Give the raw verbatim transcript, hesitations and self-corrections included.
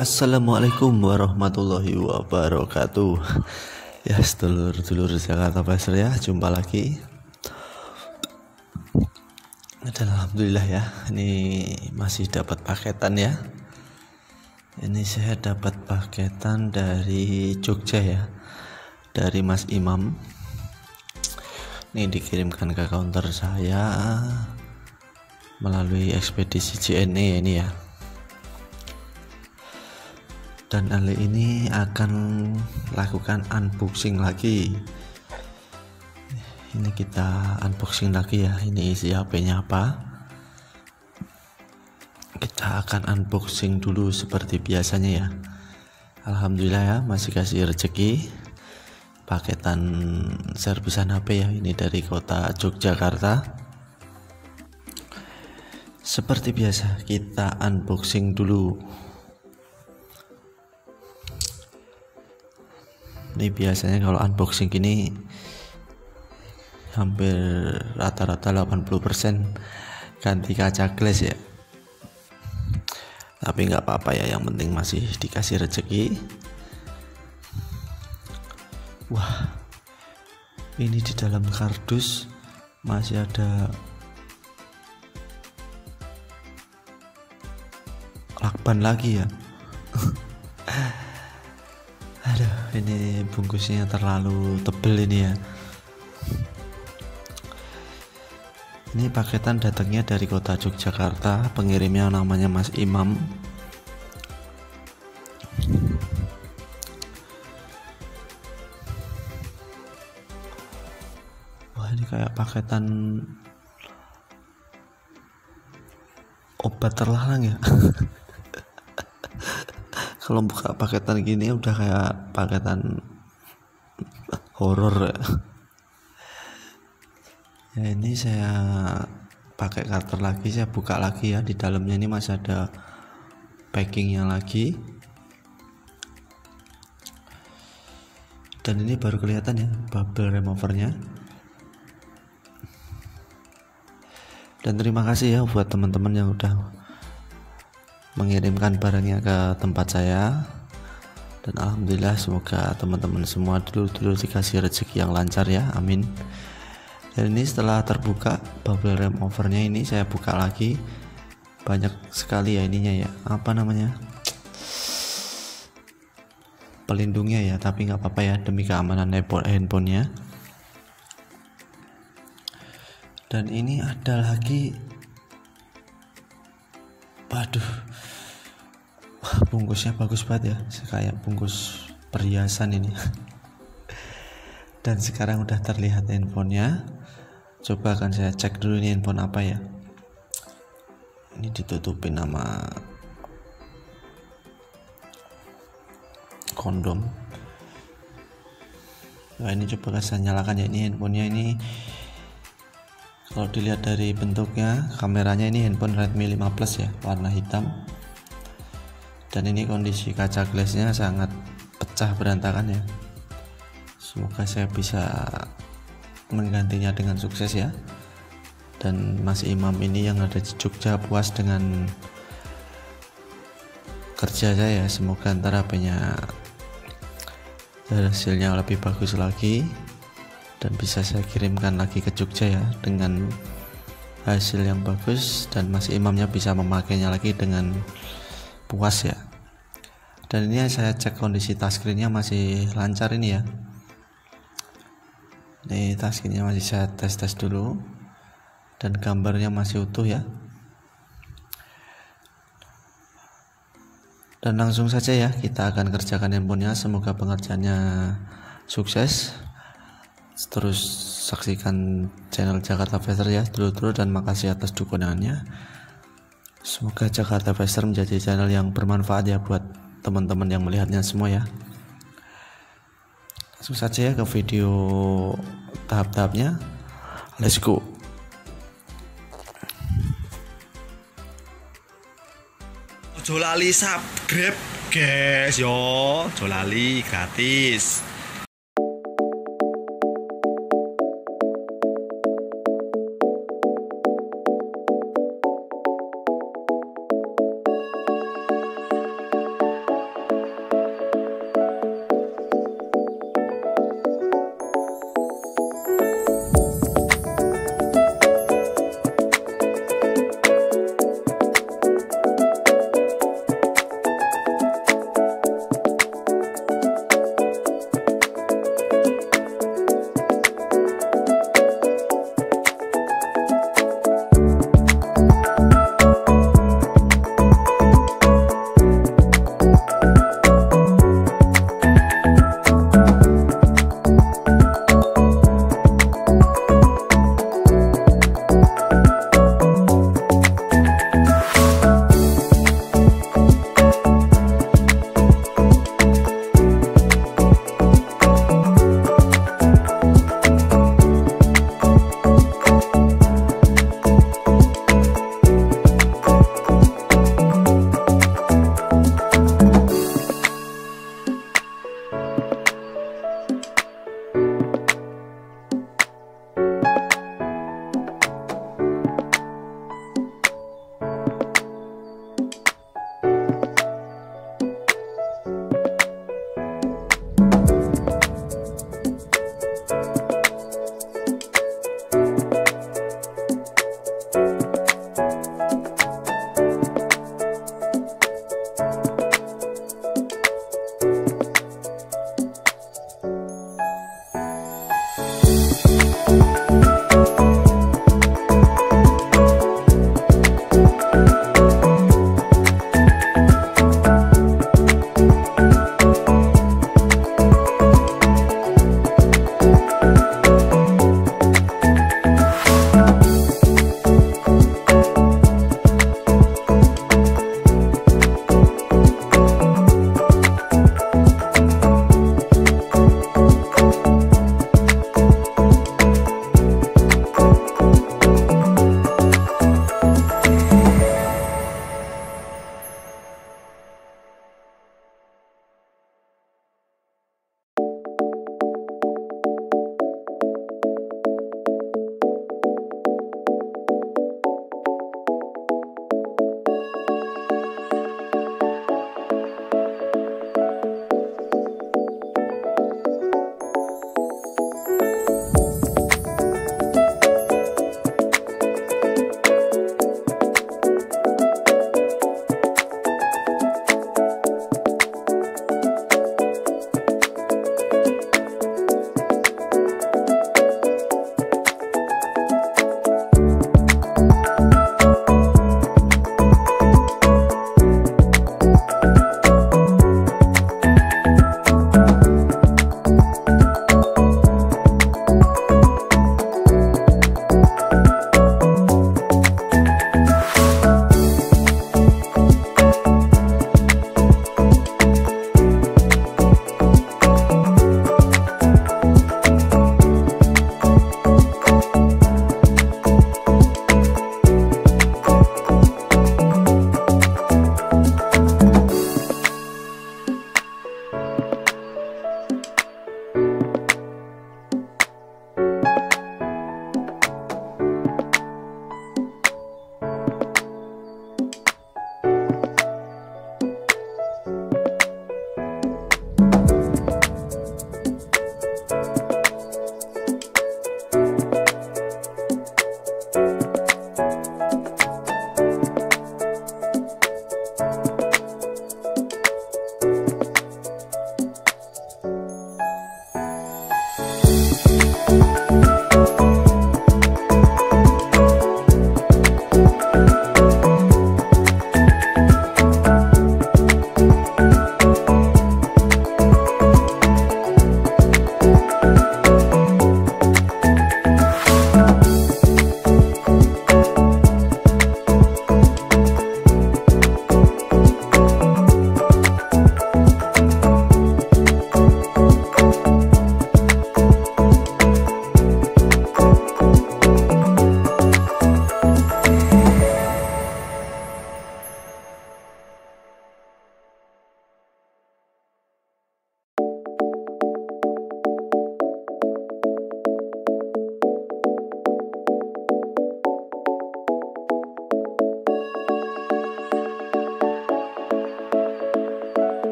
Assalamualaikum warahmatullahi wabarakatuh. Ya, sedulur-dulur Jakarta Pasar ya, jumpa lagi. Dan alhamdulillah ya, ini masih dapat paketan ya. Ini saya dapat paketan dari Jogja ya, dari Mas Imam. Ini dikirimkan ke counter saya melalui ekspedisi J N E ini ya. Dan kali ini akan lakukan unboxing lagi. Ini kita unboxing lagi ya. Ini isi H P-nya apa? Kita akan unboxing dulu seperti biasanya ya. Alhamdulillah ya, masih kasih rezeki paketan servisan H P ya. Ini dari kota Yogyakarta. Seperti biasa kita unboxing dulu. Ini biasanya kalau unboxing gini hampir rata-rata delapan puluh persen ganti kaca glass ya. Tapi nggak apa-apa ya, yang penting masih dikasih rezeki. Wah, ini di dalam kardus masih ada lakban lagi ya. Aduh, ini bungkusnya terlalu tebel ini ya. Ini paketan datangnya dari kota Yogyakarta, pengirimnya namanya Mas Imam. Wah, ini kayak paketan obat terlarang ya. Kalau buka paketan gini udah kayak paketan horor ya. Ya, ini saya pakai cutter lagi, saya buka lagi ya. Di dalamnya ini masih ada packingnya lagi. Dan ini baru kelihatan ya bubble removernya. Dan terima kasih ya buat teman-teman yang udah mengirimkan barangnya ke tempat saya. Dan alhamdulillah, semoga teman-teman semua dulu-dulu dikasih rezeki yang lancar ya, amin. Dan ini setelah terbuka bubble wrap overnya, ini saya buka lagi, banyak sekali ya ininya ya, apa namanya, pelindungnya ya, tapi nggak apa-apa ya, demi keamanan handphonenya. Dan ini ada lagi, waduh, wah, bungkusnya bagus banget ya, kayak bungkus perhiasan ini. Dan sekarang udah terlihat handphonenya. Coba akan saya cek dulu ini handphone apa ya. Ini ditutupin sama kondom. Nah, ini coba saya nyalakan ya. Ini handphonenya ini, kalau dilihat dari bentuknya, kameranya ini handphone Redmi lima Plus ya, warna hitam. Dan ini kondisi kaca glassnya sangat pecah berantakan ya. Semoga saya bisa menggantinya dengan sukses ya. Dan Mas Imam ini yang ada di Jogja puas dengan kerja saya. Semoga ntar H P-nya hasilnya lebih bagus lagi dan bisa saya kirimkan lagi ke Jogja ya dengan hasil yang bagus, dan Mas Imamnya bisa memakainya lagi dengan puas ya. Dan ini saya cek kondisi touchscreen-nya masih lancar ini ya. Ini touchscreen-nya masih saya tes-tes dulu, dan gambarnya masih utuh ya. Dan langsung saja ya kita akan kerjakan handphonenya. Semoga pengerjaannya sukses. Terus saksikan channel Jakarta Faster ya dulu-dulu, dan makasih atas dukungannya. Semoga Jakarta Faster menjadi channel yang bermanfaat ya buat teman-teman yang melihatnya semua ya. Langsung saja ya ke video tahap-tahapnya. Let's go. Ojo lali subscribe guys yo, ojo lali gratis.